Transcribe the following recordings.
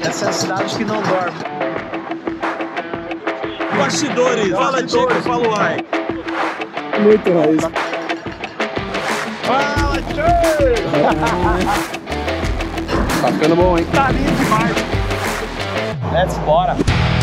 Essa é a cidade que não dorme. Bastidores, fala Tico, fala o ai. Muito raiz. Fala, tio! Tá ficando bom, hein? Tá lindo demais. Let's bora.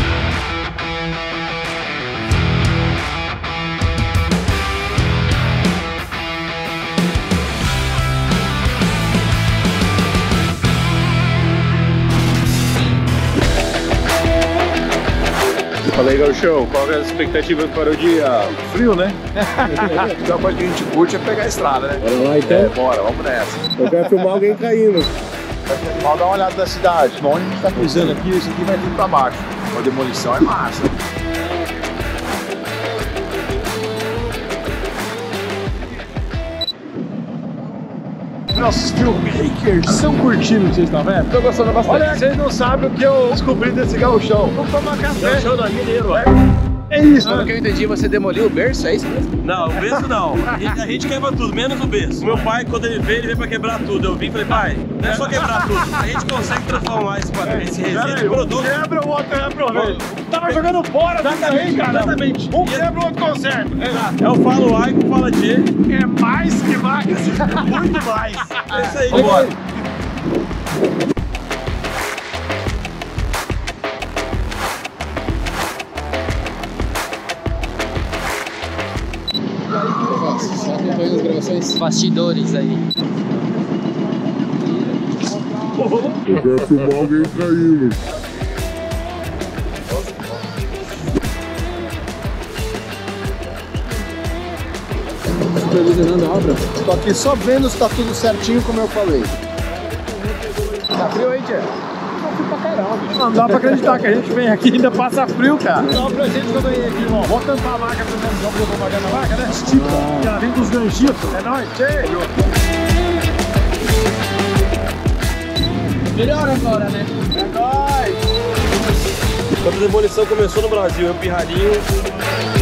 Fala aí, Gauchão, qual é as expectativas para o dia? Frio, né? A coisa que a gente curte é pegar a estrada, né? Bora lá então? É, bora, vamos nessa. Eu quero filmar alguém caindo. Vamos dar uma olhada na cidade. Bom, onde a gente tá pisando aqui, isso aqui vai tudo pra baixo. A demolição é massa. Nossos filmmakers estão curtindo o que vocês estão vendo? Tô gostando bastante. Olha, vocês não sabem o que eu descobri desse gauchão. Vamos tomar café. Gauchão não, mineiro, é. É isso, Pelo que eu entendi, você demoliu o berço, é isso mesmo? Não, o berço não. A gente quebra tudo, menos o berço. O meu pai, quando ele veio pra quebrar tudo. Eu vim e falei, pai, não é só quebrar tudo. A gente consegue transformar esse resíduo em produto. Quebra, o outro reaproveita. Tava jogando fora também, cara. Exatamente. Um quebra, o outro conserta. É o falo ai com fala T. É mais que máquinas. Muito mais. É isso aí, bora. Só acompanhando as gravações. Bastidores aí. Eu quero filmar alguém caindo. Supervisionando a obra. Tô aqui só vendo se tá tudo certinho como eu falei. Tá frio aí, Tia? Não dá pra acreditar que a gente vem aqui e ainda passa frio, cara. Dá um presente que eu ganhei aqui, irmão. Vou tampar a marca primeiro, já vou propaganda a marca, né? Estica, que ela vem dos ganchitos. É nóis, cheio. Melhor agora, né? É nóis. Quando a demolição começou no Brasil, eu pirralhinho.